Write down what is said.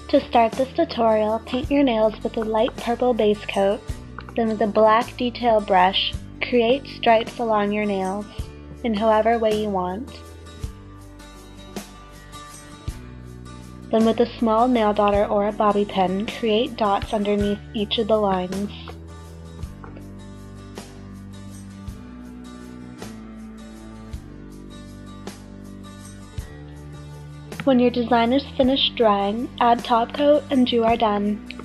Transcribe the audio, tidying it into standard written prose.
To start this tutorial, paint your nails with a light purple base coat, then with a black detail brush, create stripes along your nails, in however way you want. Then with a small nail daughter or a bobby pin, create dots underneath each of the lines. When your design is finished drying, add top coat and you are done.